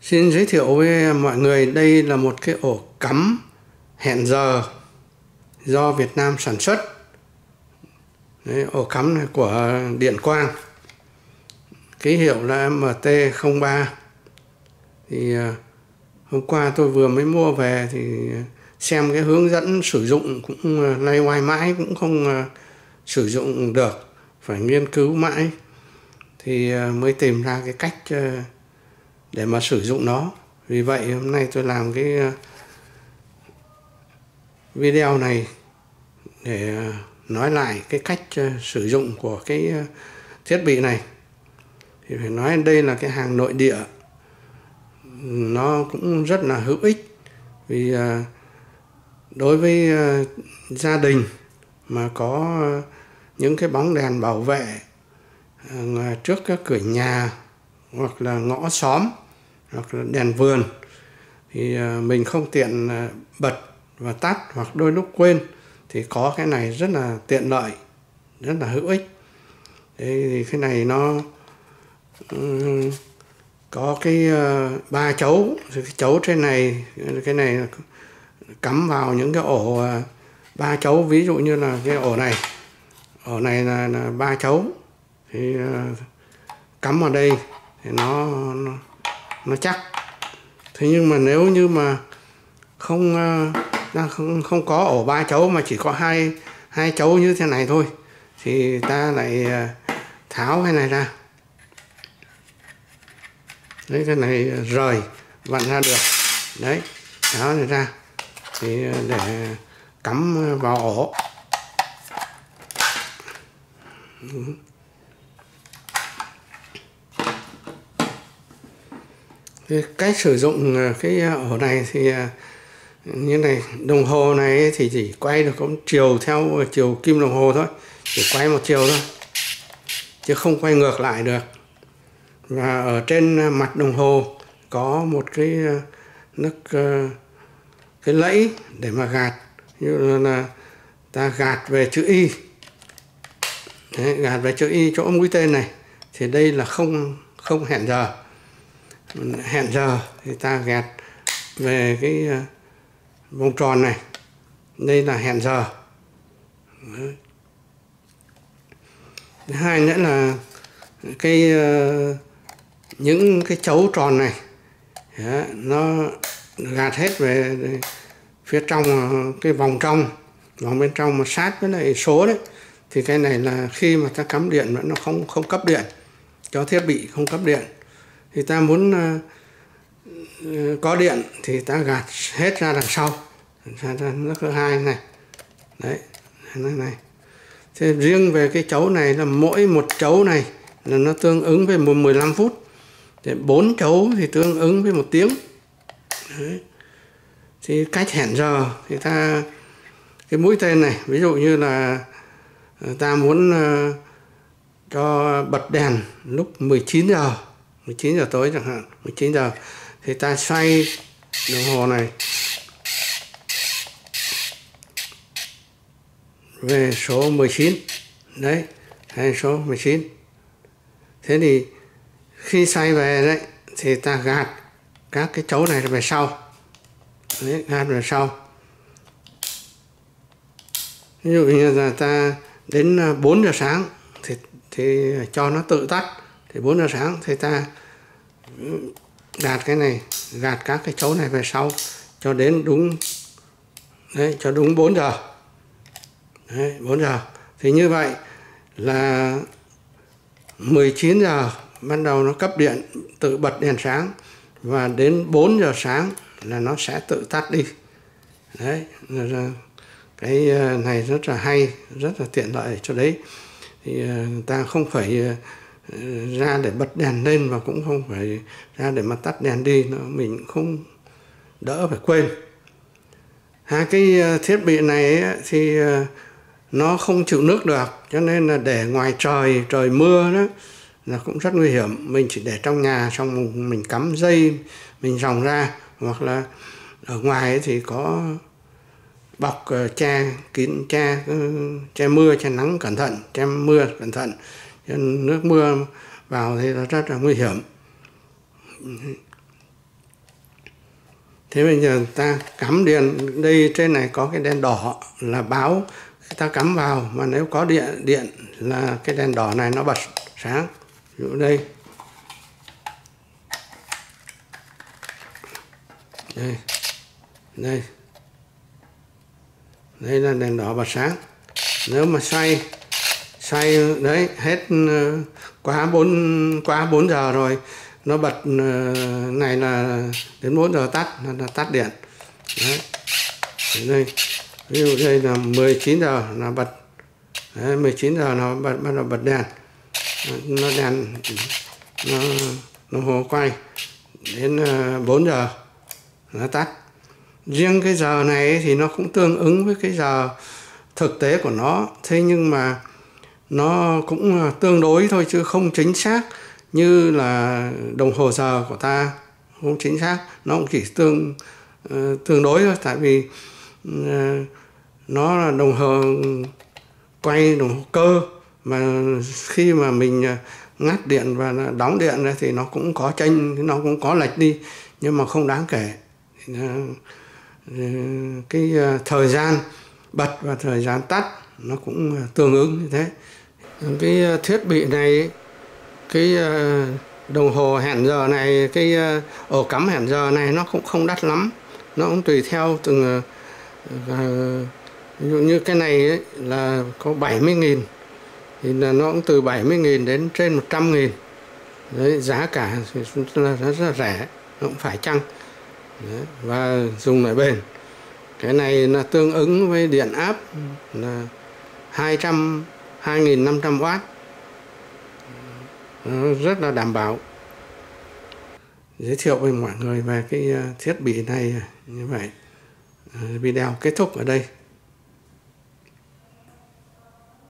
Xin giới thiệu với mọi người, đây là một cái ổ cắm hẹn giờ do Việt Nam sản xuất. Đấy, ổ cắm này của Điện Quang, ký hiệu là MT03. Thì hôm qua tôi vừa mới mua về thì xem cái hướng dẫn sử dụng cũng loay hoay mãi cũng không sử dụng được, phải nghiên cứu mãi thì mới tìm ra cái cách để mà sử dụng nó. Vì vậy hôm nay tôi làm cái video này để nói lại cái cách sử dụng của cái thiết bị này. Thì phải nói đây là cái hàng nội địa, nó cũng rất là hữu ích. Vì đối với gia đình mà có những cái bóng đèn bảo vệ trước các cửa nhà hoặc là ngõ xóm hoặc là đèn vườn thì mình không tiện bật và tắt, hoặc đôi lúc quên, thì có cái này rất là tiện lợi, rất là hữu ích. Thế thì cái này nó có cái 3 chấu, cái chấu trên này, cái này cắm vào những cái ổ 3 chấu. Ví dụ như là cái ổ này là 3 chấu thì cắm vào đây thì nó chắc. Thế nhưng mà nếu như mà không có ổ 3 chấu mà chỉ có hai chấu như thế này thôi thì ta lại tháo cái này ra. Đấy, cái này rời vặn ra được. Đấy, tháo này ra thì để cắm vào ổ. Cái cách sử dụng cái ổ này thì như này, đồng hồ này thì chỉ quay được có chiều theo chiều kim đồng hồ thôi, chỉ quay một chiều thôi chứ không quay ngược lại được. Và ở trên mặt đồng hồ có một cái cái lẫy để mà gạt, như là ta gạt về chữ Y. Đấy, gạt về chữ Y chỗ mũi tên này thì đây là không hẹn giờ. Hẹn giờ thì ta gạt về cái vòng tròn này, đây là hẹn giờ. Đấy. Thứ hai nữa là những cái chấu tròn này, nó gạt hết về phía trong, cái vòng bên trong mà sát với lại số đấy, thì cái này là khi mà ta cắm điện mà nó không cấp điện cho thiết bị, không cấp điện thì ta muốn có điện thì ta gạt hết ra đằng sau, ra nước thứ hai này. Đấy, này. Thế riêng về cái chấu này là mỗi một chấu này là nó tương ứng với 15 phút. Thì 4 chấu thì tương ứng với 1 tiếng. Đấy. Thì cách hẹn giờ thì cái mũi tên này, ví dụ như là ta muốn cho bật đèn lúc 19 giờ tối chẳng hạn, 19 giờ thì ta xoay đồng hồ này về số 19. Đấy, hay số 19. Thế thì khi xoay về đấy thì ta gạt các cái chấu này về sau. Đấy, gạt về sau. Ví dụ như là ta đến 4 giờ sáng thì cho nó tự tắt. Thì 4 giờ sáng thì ta gạt cái này, gạt các cái chấu này về sau cho đến đúng, đấy, cho đúng 4 giờ. Đấy, 4 giờ. Thì như vậy là 19 giờ bắt đầu nó cấp điện, tự bật đèn sáng, và đến 4 giờ sáng là nó sẽ tự tắt đi. Đấy, cái này rất là hay, rất là tiện lợi cho đấy. Thì ta không phải ra để bật đèn lên và cũng không phải ra để mà tắt đèn đi, mình cũng không đỡ phải quên. Hai cái thiết bị này thì nó không chịu nước được, cho nên là để ngoài trời mưa đó là cũng rất nguy hiểm. Mình chỉ để trong nhà, xong mình cắm dây mình ròng ra, hoặc là ở ngoài thì có bọc che kín, che mưa, che nắng cẩn thận, che mưa cẩn thận. Nước mưa vào thì nó rất là nguy hiểm. Thế bây giờ ta cắm điện, đây trên này có cái đèn đỏ là báo ta cắm vào, mà nếu có điện là cái đèn đỏ này nó bật sáng. Ví dụ đây, đây là đèn đỏ bật sáng. Nếu mà xoay đấy hết quá 4 giờ rồi, nó bật này là đến 4 giờ tắt, là tắt điện. Đấy. Đây, ví dụ đây là 19 giờ là bật. Đấy, 19 giờ nó bắt đầu bật đèn. Nó hồ quay đến 4 giờ nó tắt. Riêng cái giờ này thì nó cũng tương ứng với cái giờ thực tế của nó, thế nhưng mà nó cũng tương đối thôi chứ không chính xác như là đồng hồ giờ của ta, không chính xác, nó cũng chỉ tương đối thôi, tại vì nó là đồng hồ quay, đồng hồ cơ, mà khi mà mình ngắt điện và đóng điện ra thì nó cũng có chênh, nó cũng có lệch đi, nhưng mà không đáng kể. Cái thời gian bật và thời gian tắt nó cũng tương ứng như thế. Cái thiết bị này, cái đồng hồ hẹn giờ này, cái ổ cắm hẹn giờ này nó cũng không đắt lắm, nó cũng tùy theo từng ví dụ như cái này ấy, là có 70.000 thì là nó cũng từ 70.000 đến trên 100.000. Đấy, giá cả thì là rất là rẻ, nó cũng phải chăng. Đấy, và dùng lại bền. Cái này là tương ứng với điện áp là 2.500W, rất là đảm bảo. Giới thiệu với mọi người về cái thiết bị này như vậy. Video kết thúc ở đây.